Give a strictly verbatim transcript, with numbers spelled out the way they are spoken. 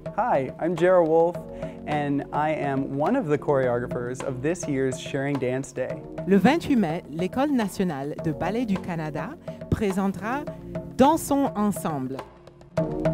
Hi, I'm Jarrah Wolf, and I am one of the choreographers of this year's Sharing Dance Day. Le vingt-huit mai, l'École nationale de ballet du Canada présentera Dansons ensemble.